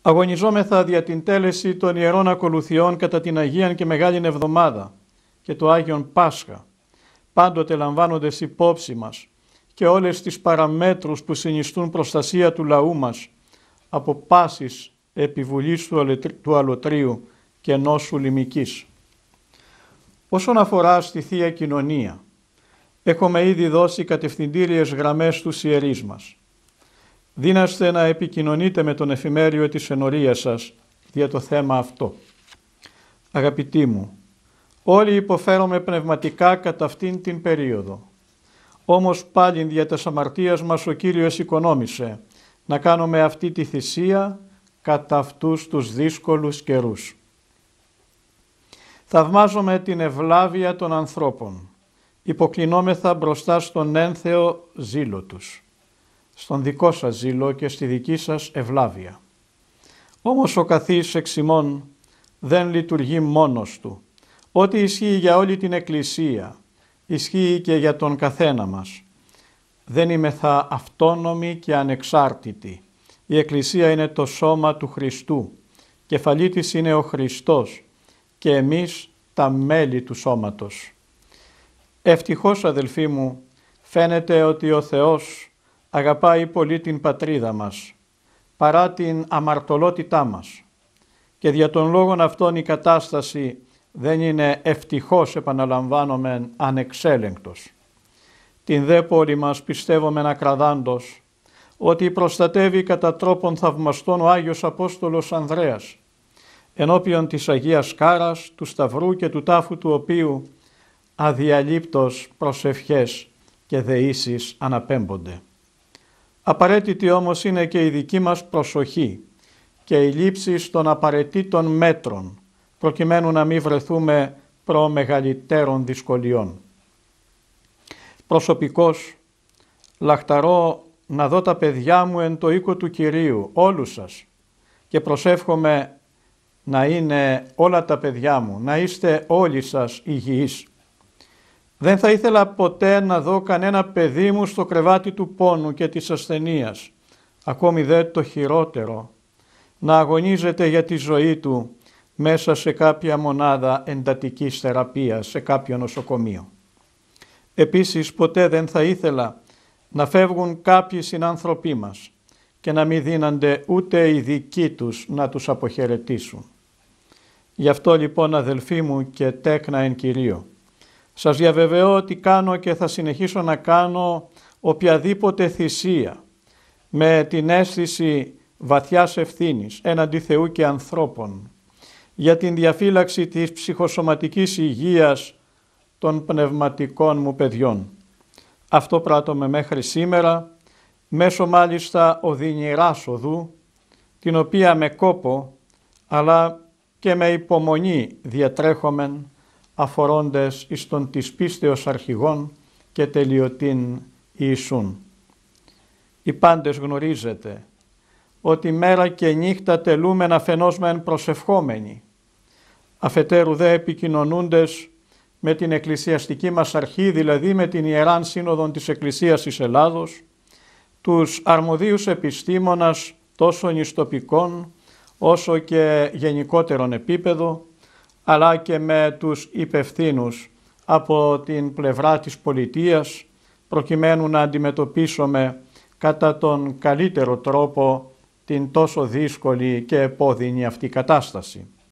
Αγωνιζόμεθα δια την τέλεση των Ιερών Ακολουθιών κατά την Αγίαν και Μεγάλην Εβδομάδα και το Άγιον Πάσχα, πάντοτε λαμβάνοντες υπόψη μας και όλες τις παραμέτρους που συνιστούν προστασία του λαού μας από πάσης επιβουλής του αλωτρίου και νόσου λιμικής. Όσον αφορά στη Θεία Κοινωνία, έχουμε ήδη δώσει κατευθυντήριες γραμμές στους ιερείς μας. Δύναστε να επικοινωνείτε με τον εφημέριο της ενορίας σας για το θέμα αυτό. Αγαπητοί μου, όλοι υποφέρομαι πνευματικά κατά αυτήν την περίοδο. Όμως πάλι δια της αμαρτίας μας ο Κύριος οικονόμησε να κάνουμε αυτή τη θυσία κατά αυτούς τους δύσκολους καιρούς. Θαυμάζομαι την ευλάβεια των ανθρώπων. Υποκλεινόμεθα μπροστά στον ένθεο ζήλο τους, στον δικό σας ζήλο και στη δική σας ευλάβεια. Όμως ο καθής εξ ημών δεν λειτουργεί μόνος του. Ό,τι ισχύει για όλη την Εκκλησία, ισχύει και για τον καθένα μας. Δεν είμεθα αυτόνομοι και ανεξάρτητοι. Η Εκκλησία είναι το σώμα του Χριστού. Κεφαλή της είναι ο Χριστός και εμείς τα μέλη του σώματος. Ευτυχώς, αδελφοί μου, φαίνεται ότι ο Θεός αγαπάει πολύ την πατρίδα μας, παρά την αμαρτωλότητά μας. Και δια των λόγων αυτών η κατάσταση δεν είναι ευτυχώς, επαναλαμβάνομεν, ανεξέλεγκτος. Την δε πόλη μας πιστεύομεν ακραδάντως ότι προστατεύει κατά τρόπον θαυμαστών ο Άγιος Απόστολος Ανδρέας, ενώπιον της Αγίας Κάρας, του Σταυρού και του τάφου του οποίου αδιαλείπτως προσευχές και δεήσεις αναπέμπονται. Απαραίτητη όμως είναι και η δική μας προσοχή και η λήψη των απαραίτητων μέτρων, προκειμένου να μην βρεθούμε προ μεγαλύτερων δυσκολιών. Προσωπικώς λαχταρώ να δω τα παιδιά μου εν το οίκο του Κυρίου, όλους σας, και προσεύχομαι να είναι όλα τα παιδιά μου, να είστε όλοι σας υγιείς. Δεν θα ήθελα ποτέ να δω κανένα παιδί μου στο κρεβάτι του πόνου και της ασθενείας, ακόμη δε το χειρότερο, να αγωνίζεται για τη ζωή του μέσα σε κάποια μονάδα εντατικής θεραπείας, σε κάποιο νοσοκομείο. Επίσης, ποτέ δεν θα ήθελα να φεύγουν κάποιοι συνάνθρωποι μας και να μην δίνανται ούτε οι δικοί τους να τους αποχαιρετήσουν. Γι' αυτό λοιπόν, αδελφοί μου και τέκνα εν Κυρίω, σας διαβεβαιώ ότι κάνω και θα συνεχίσω να κάνω οποιαδήποτε θυσία με την αίσθηση βαθιάς ευθύνης έναντι Θεού και ανθρώπων για την διαφύλαξη της ψυχοσωματικής υγείας των πνευματικών μου παιδιών. Αυτό πράττομαι μέχρι σήμερα, μέσω μάλιστα οδυνηράς οδού, την οποία με κόπο αλλά και με υπομονή διατρέχομεν, αφορώντες εις τον της πίστεως αρχηγών και τελειωτήν Ιησούν. Οι πάντες γνωρίζετε ότι μέρα και νύχτα τελούμεν αφενός μεν προσευχόμενοι, αφετέρου δε επικοινωνούντες με την εκκλησιαστική μας αρχή, δηλαδή με την Ιεράν Σύνοδον της Εκκλησίας της Ελλάδος, τους αρμοδίους επιστήμονας τόσο νηστοπικών όσο και γενικότερον επίπεδο, αλλά και με τους υπευθύνους από την πλευρά της πολιτείας, προκειμένου να αντιμετωπίσουμε κατά τον καλύτερο τρόπο την τόσο δύσκολη και επώδυνη αυτή κατάσταση.